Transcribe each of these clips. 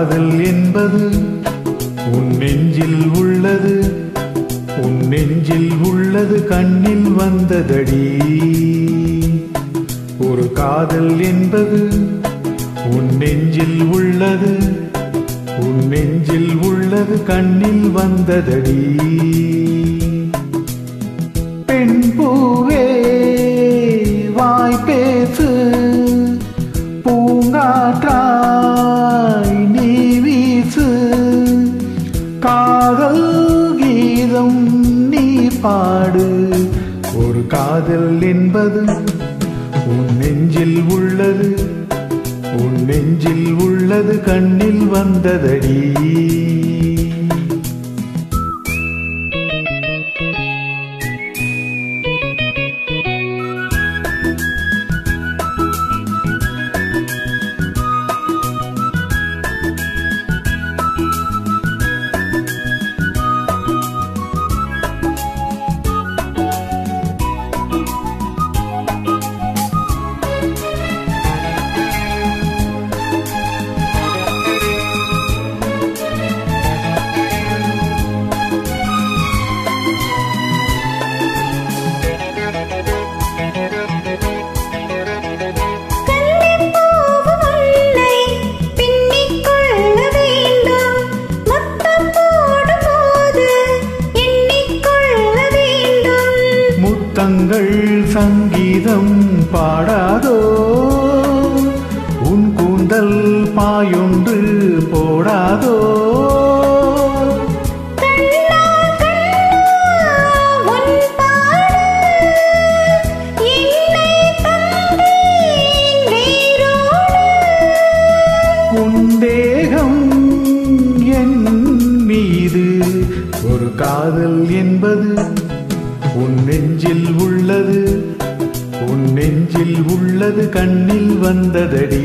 காதல் என்பது உன் நெஞ்சில் உள்ளது, உன் நெஞ்சில் உள்ளது கண்ணில் வந்ததடி. ஒரு காதல் என்பது உன் நெஞ்சில் உள்ளது, உன் நெஞ்சில் உள்ளது கண்ணில் வந்ததடி. பெண் பூவே வாய் பேசு, பூங்காற்றாய் நீ வீசு, காதல் கீதம் நீ பாடு. ஒரு காதல் என்பது உன் நெஞ்சில் உள்ளது, உன் நெஞ்சில் உள்ளது கண்ணில் வந்ததடி. தங்கள் சங்கீதம் பாடாதோ, உன் கூந்தல் பாயொன்று போடாதோ. உன் தேகம் என் மீது ஒரு காதல் என்பது உன் நெஞ்சில் உள்ளது, உன் நெஞ்சில் உள்ளது கண்ணில் வந்ததடி.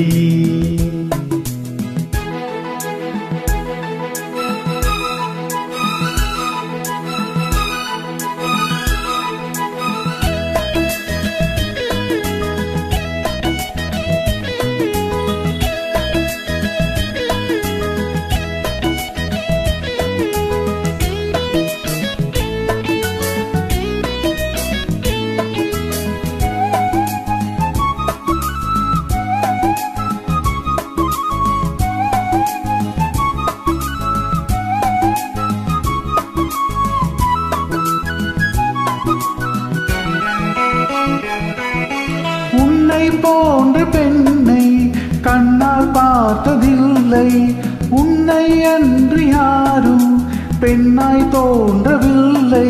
உன்னை போன்ற பெண்ணை கண்ணால் பார்த்ததில்லை, உன்னை அன்று யாரும் பெண்ணாய் தோன்றவில்லை.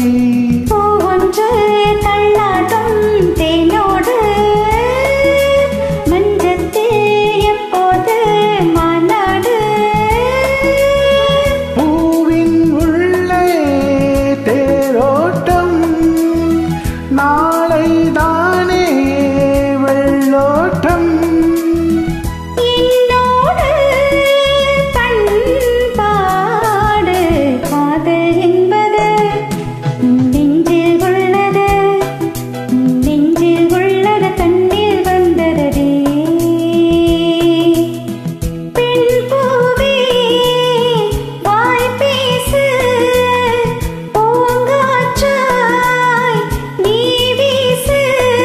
தள்ளாட்டம் தேனோடு மஞ்சத்தில் எப்போது மாநாடு. பூவின் உள்ளே தேரோட்டம், நாளை தானே வெள்ளோட்டம். என்னோடு பண்பாடு காதல் என்பது நெஞ்சில் உள்ளது, நெஞ்சில் உள்ளது கண்ணில் வந்ததடி. பெண் பூவே வாய் பேசு, பூங்காற்றாய் நீ வீசு,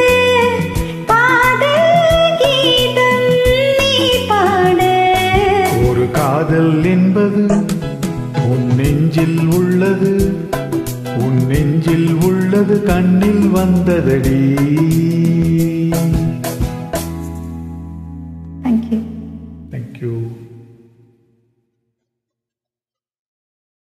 காதல் கீதம் நீ பாடு. ஒரு காதல் என்பது உன் நெஞ்சில் உள்ளது, உன் நெஞ்சில் உள்ளது கண்ணில் வந்ததடி.